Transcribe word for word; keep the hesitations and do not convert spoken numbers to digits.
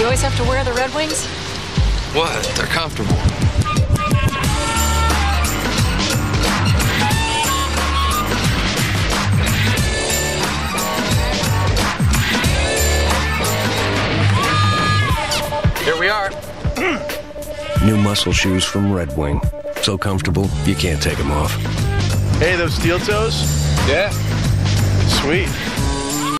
you always have to wear the Red Wings? What? They're comfortable. Here we are. New muscle shoes from Red Wing. So comfortable, you can't take them off. Hey, those steel toes? Yeah. Sweet.